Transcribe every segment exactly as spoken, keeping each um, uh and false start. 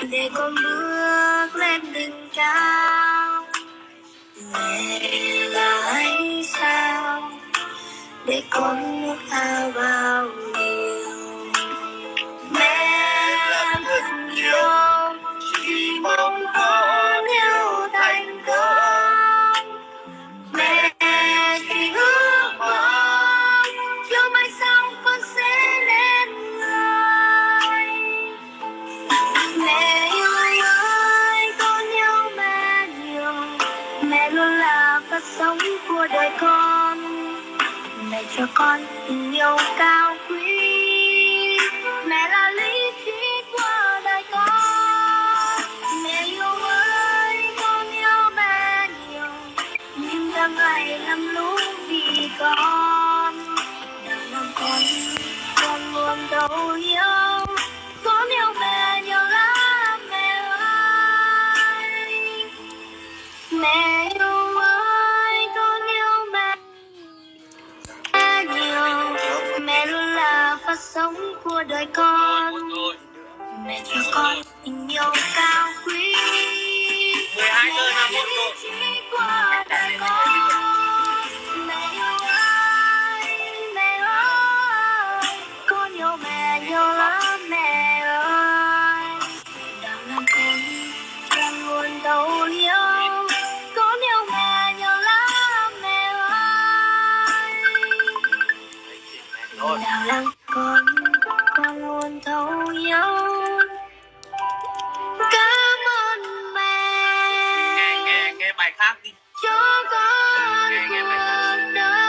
để con bước lên đỉnh cao. Mẹ là ánh sao để con ước ao bao điều. Mẹ là thật nhiều chỉ mong con yêu thành công. Mẹ chỉ ước mong chiều mai sau con sẽ lên người. Mẹ yêu ơi, con yêu mẹ nhiều. Mẹ luôn là phát sống của đời con. Mẹ cho con tình yêu cao quý. Mẹ là lý trí của đời con. Mẹ yêu ơi, con yêu mẹ nhiều. Nhưng tháng ngày lắm lúc vì con. Đừng làm con, con luôn thấu hiểu. Con yêu mẹ nhiều lắm mẹ ơi. Mẹ yêu ơi, con yêu mẹ nhiều. Mẹ luôn là phát sống của đời con. Mẹ cho con tình yêu cao quý. Mẹ là lý trí của đời con. Mẹ yêu ơi, mẹ ơi, con yêu mẹ nhiều lắm mẹ ơi. Đang làm con, con luôn thấu hiểu. Con yêu mẹ nhiều lắm mẹ ơi. Đang làm con, con luôn thấu hiểu. Cảm ơn mẹ. Nghe nghe nghe bài khác đi. Cho con nghe, nghe bài khác. Cuộc đời.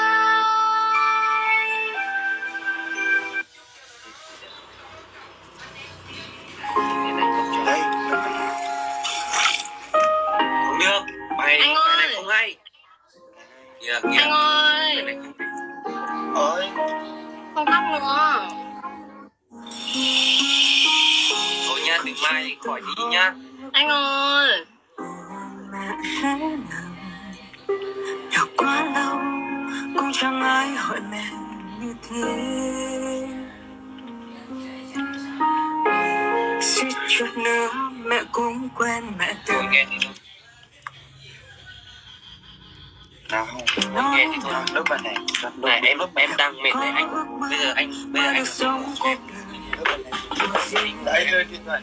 Đây. Không được. Bài, anh bài ơi. này không hay. Yeah, yeah. Anh ơi. Ôi. Không khóc nữa. Thôi nha, đừng mai khỏi đi nhá. Anh ơi. Đã quá lâu cũng chẳng ai hỏi mẹ như thế. Suýt chút nữa mẹ cũng quên mẹ từ. Thôi nghe thì thôi. Nào không, thôi nghe thì thôi. Lớp bài này, này em lúc em đang mệt đấy anh. Bây giờ anh, bây giờ anh sống em. Đấy, điện thoại.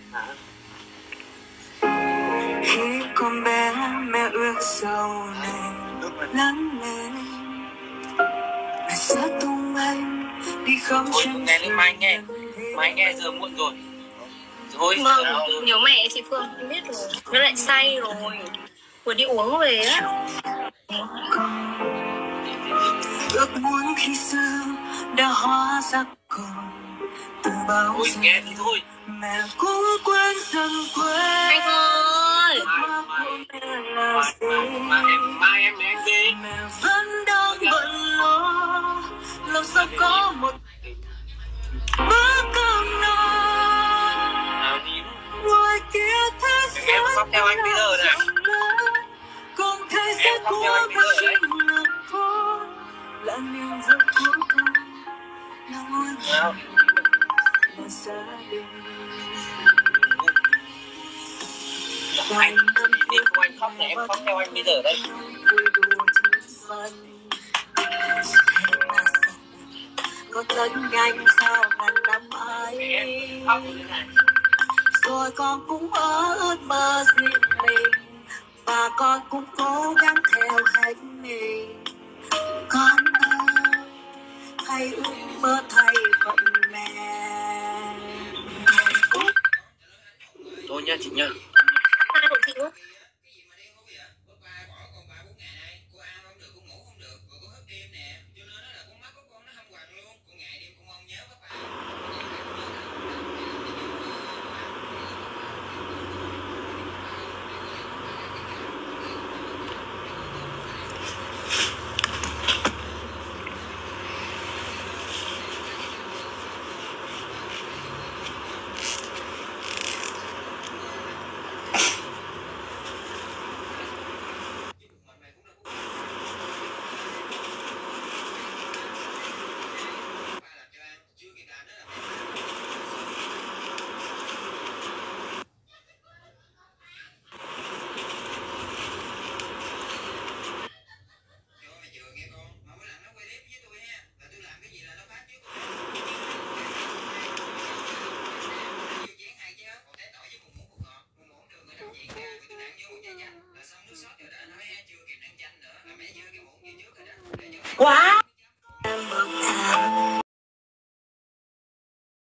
Khi con bé mẹ ước sau này lớn lên, mẹ sẽ tung anh đi khắp thôi chân nghe lên mai nghe, mai nghe giờ muộn rồi. Thôi vâng, nhớ mẹ chị Phương em biết rồi. Nó lại say rồi, vừa đi uống về á. ước muốn khi xưa đã hóa ra còn từ bao thôi giờ. nghe thì thôi. Mẹ cũng quên dần quên. Anh ơi. Mai, mai, mai em mai em em đi. Mẹ vẫn đang bận lo, làm sao có một bữa cơm no. Ngoài kia thế giới em khóc theo anh bây giờ này. còn thế giới của ta chính là thôi, là niềm vui của con, là ngôi nhà, là gia đình. Anh đi cùng anh khóc này, em khóc theo anh bây giờ đây. Có lớn nhanh sao ngàn năm ấy. Rồi con cũng ở ước mơ riêng mình, và con cũng cố gắng theo hết mình. Con ơi, hãy ước mơ thay phận mẹ. Thôi nha chị nha. Hai của chị nữa. quá